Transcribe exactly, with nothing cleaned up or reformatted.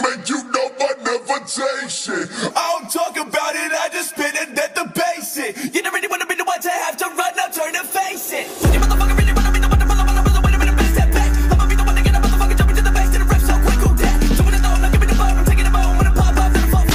make you know but never take shit. I don't talk about it, I